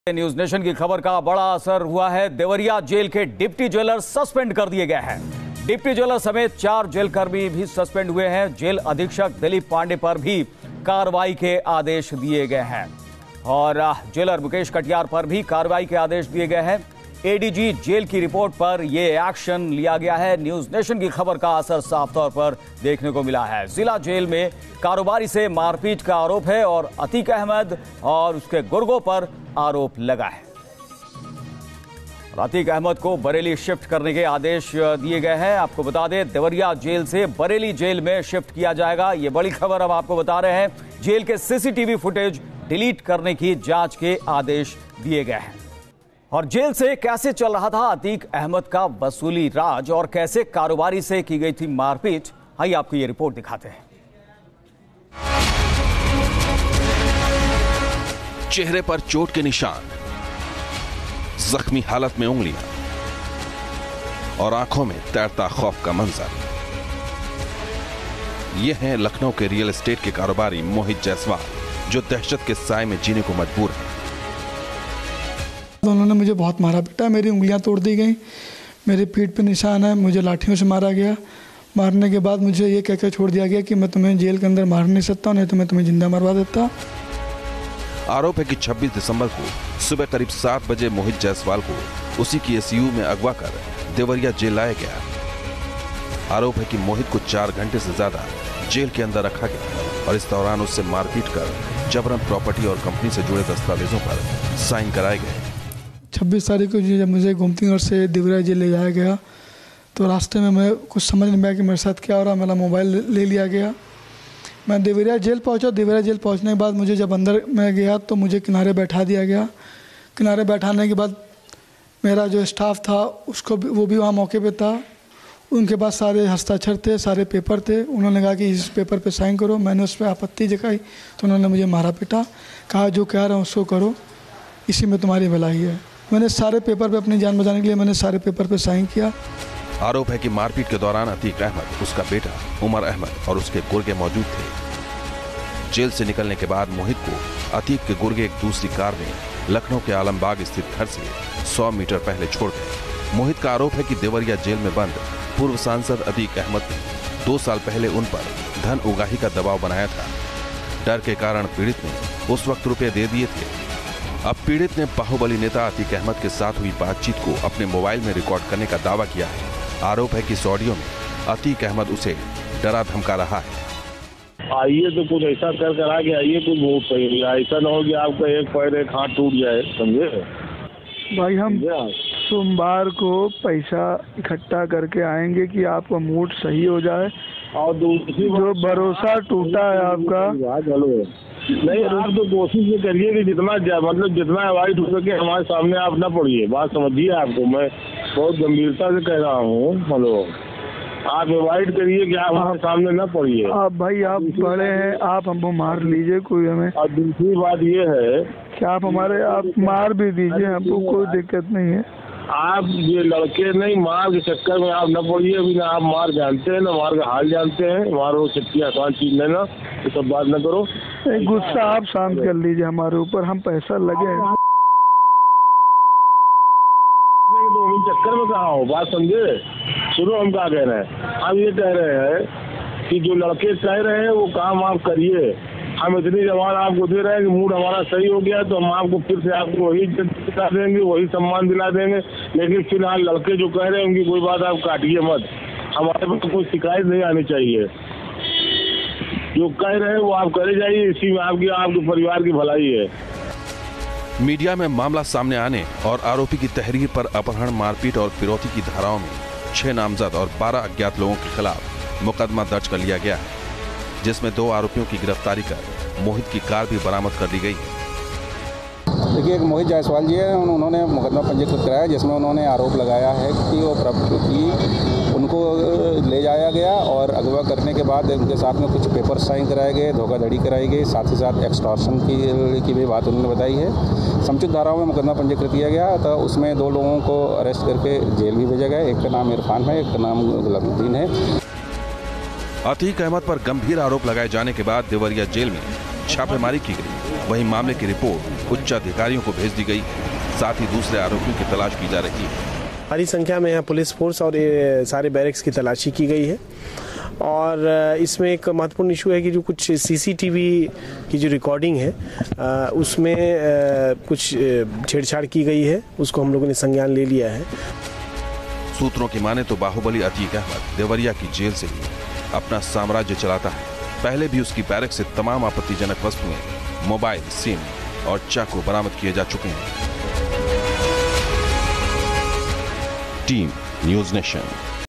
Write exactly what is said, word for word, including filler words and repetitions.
News nation की खबर का बड़ा असर हुआ है। देवरिया जेल के डिप्टी जेलर सस्पेंड कर दिए गए हैं। डिप्टी जेलर समेत चार जेल कर्मी भी सस्पेंड हुए हैं। जेल अधीक्षक दिलीप पांडे पर भी कार्रवाई के आदेश दिए गए हैं और जेलर मुकेश कटियार पर भी कार्रवाई के आदेश दिए गए हैं। एडीजी जेल की रिपोर्ट पर यह एक्शन लिया गया है। न्यूज नेशन की खबर का असर साफ तौर पर देखने को मिला है। जिला जेल में कारोबारी से मारपीट का आरोप है और अतीक अहमद और उसके गुर्गों पर आरोप लगा है। अतीक अहमद को बरेली शिफ्ट करने के आदेश दिए गए हैं। आपको बता दें, देवरिया जेल से बरेली जेल में शिफ्ट किया जाएगा। ये बड़ी खबर हम आपको बता रहे हैं। जेल के सीसीटीवी फुटेज डिलीट करने की जांच के आदेश दिए गए हैं। और जेल से कैसे चल रहा था अतीक अहमद का वसूली राज और कैसे कारोबारी से की गई थी मारपीट, आइए आपको ये रिपोर्ट दिखाते हैं। चेहरे पर चोट के निशान, जख्मी हालत में उंगलियां और आंखों में तैरता खौफ का मंजर। ये हैं लखनऊ के रियल एस्टेट के कारोबारी मोहित जायसवाल, जो दहशत के साए में जीने को मजबूर हैं। उन्होंने मुझे बहुत मारा पीटा, मेरी उंगलियां तोड़ दी गई, मेरी पीठ पे निशान है, मुझे लाठियों से मारा गया। मारने के बाद मुझे ये कहकर छोड़ दिया गया कि मैं तुम्हें जेल के अंदर मार नहीं सकता, नहीं तो मैं तुम्हें जिंदा मरवा देता। आरोप है कि छब्बीस दिसंबर को सुबह करीब सात बजे मोहित जायसवाल को उसी की एसयू में अगवा कर देवरिया जेल लाया गया। आरोप है कि मोहित को चार घंटे से ज्यादा जेल के अंदर रखा गया और इस दौरान उससे मारपीट कर जबरन प्रॉपर्टी और कंपनी से जुड़े दस्तावेजों पर साइन कराए गए। छब्बीस तारीख को जब मुझे गोमतीनगर से देवरिया जेल ले जाया गया तो रास्ते में मैं कुछ समझ नहीं आया कि मेरे साथ क्या हो रहा। मेरा मोबाइल ले लिया गया। मैं देवरिया जेल पहुंचा। देवरिया जेल पहुंचने के बाद मुझे जब अंदर मैं गया तो मुझे किनारे बैठा दिया गया। किनारे बैठाने के बाद मेरा जो स्टाफ था उसको भी, वो भी वहाँ मौके पे था। उनके पास सारे हस्ताक्षर थे, सारे पेपर थे। उन्होंने कहा कि इस पेपर पे साइन करो। मैंने उस पर आपत्ति जताई तो उन्होंने मुझे मारा पीटा, कहा जो कह रहा हूँ उसको करो, इसी में तुम्हारी भलाई है। मैंने सारे पेपर पे अपनी जान बचाने के लिए मैंने सारे पेपर पे साइन किया। आरोप है कि मारपीट के दौरान अतीक अहमद, उसका बेटा उमर अहमद और उसके गुर्गे मौजूद थे। जेल से निकलने के बाद मोहित को अतीक के गुर्गे एक दूसरी कार में लखनऊ के आलमबाग स्थित घर से सौ मीटर पहले छोड़ गए। मोहित का आरोप है कि देवरिया जेल में बंद पूर्व सांसद अतीक अहमद ने दो साल पहले उन पर धन उगाही का दबाव बनाया था। डर के कारण पीड़ित ने उस वक्त रुपए दे दिए थे। अब पीड़ित ने बाहुबली नेता अतीक अहमद के साथ हुई बातचीत को अपने मोबाइल में रिकॉर्ड करने का दावा किया है। आरोप है कि इस ऑडियो में अतीक अहमद उसे डरा धमका रहा है। आइए तो कुछ ऐसा कर कर आगे आइए, कुछ वोट सही, ऐसा ना हो कि आपका एक पैर एक हाथ टूट जाए, समझे भाई। हम सोमवार को पैसा इकट्ठा करके आएंगे कि आपका मूड सही हो जाए और दूसरी जो भरोसा टूटा है आपका। चलो नहीं, आप तो कोशिश ये करिए कि जितना मतलब जितना अवॉइड हो सके हमारे सामने आप ना पड़िए। बात समझिए, आपको मैं बहुत गंभीरता से कह रहा हूँ। हेलो, आप अवॉइड करिए कि आप हमारे सामने ना पड़िए। आप भाई आप बड़े हैं, आप हमको मार लीजिए, कोई हमें। और दूसरी बात ये है कि आप हमारे आप मार भी दीजिए, हमको कोई दिक्कत नहीं है। आप ये लड़के नहीं, मार के चक्कर में आप न पड़िए। अभी ना आप मार जानते हैं ना मार का हाल जानते हैं। मार वो चक्की आसान चीज नहीं ना, ये सब बात न करो। गुस्सा आप शांत कर लीजिए हमारे ऊपर, हम पैसा लगे तो चक्कर में कहा हो, बात समझे। सुनो हम क्या कह रहे हैं। हम ये कह रहे हैं कि जो लड़के कह रहे हैं वो काम आप करिए। हम इतनी जवान आपको दे रहे हैं कि मूड हमारा सही हो गया तो हम आपको फिर से आपको वही दिला देंगे, वही सम्मान दिला देंगे। लेकिन फिलहाल लड़के जो कह रहे हैं उनकी कोई बात आप काटिए मत। हमारे पास कोई शिकायत नहीं आनी चाहिए। जो कह रहे हैं वो आप करे जाइए, इसी में आपकी आपके परिवार की भलाई है। मीडिया में मामला सामने आने और आरोपी की तहरीर पर अपहरण, मारपीट और फिरौती की धाराओं में छह नामजद और बारह अज्ञात लोगों के खिलाफ मुकदमा दर्ज कर लिया गया है, जिसमें दो आरोपियों की गिरफ्तारी कर मोहित की कार भी बरामद कर ली गई है। देखिए, एक मोहित जायसवाल जी है, उन्होंने मुकदमा पंजीकृत कराया जिसमें उन्होंने आरोप लगाया है कि वो प्रॉपर्टी उनको ले जाया गया और अगवा करने के बाद उनके साथ में कुछ पेपर साइन कराए गए, धोखाधड़ी कराई गई, साथ ही साथ एक्सटॉर्शन की की भी बात उन्होंने बताई है। समुचित धाराओं में मुकदमा पंजीकृत किया गया तो उसमें दो लोगों को अरेस्ट करके जेल भी भेजा गया। एक का नाम इरफान है, एक का नाम गुलामुद्दीन है। अतीक अहमद पर गंभीर आरोप लगाए जाने के बाद देवरिया जेल में छापेमारी की गई। वहीं मामले की रिपोर्ट उच्च अधिकारियों को भेज दी गई। साथ ही दूसरे आरोपियों की तलाश की जा रही है। भारी संख्या में यहाँ पुलिस फोर्स और ये सारे बैरक्स की तलाशी की गई है और इसमें एक महत्वपूर्ण इशू है कि जो कुछ सीसीटीवी की जो रिकॉर्डिंग है उसमें कुछ छेड़छाड़ की गई है, उसको हम लोगों ने संज्ञान ले लिया है। सूत्रों की माने तो बाहुबली अतीक अहमद देवरिया की जेल से ही अपना साम्राज्य चलाता है। पहले भी उसकी बैरक से तमाम आपत्तिजनक वस्तुएं, मोबाइल, सिम और चाकू बरामद किए जा चुके हैं। Team news nation.